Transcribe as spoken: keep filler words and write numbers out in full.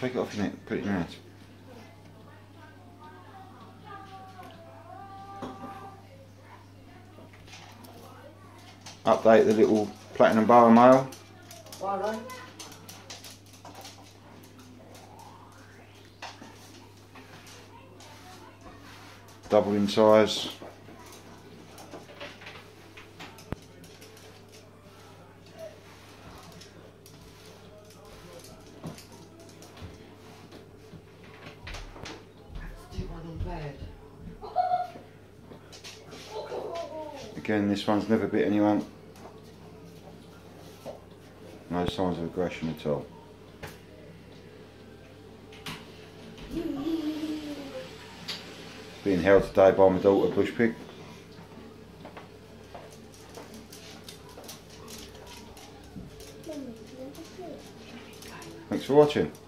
take it off your neck, put it in your hands. Update the little platinum boa male. Righto. Double in size. Again, this one's never bit anyone. No signs of aggression at all. Being held today by my daughter, Bush Pig. Thanks for watching.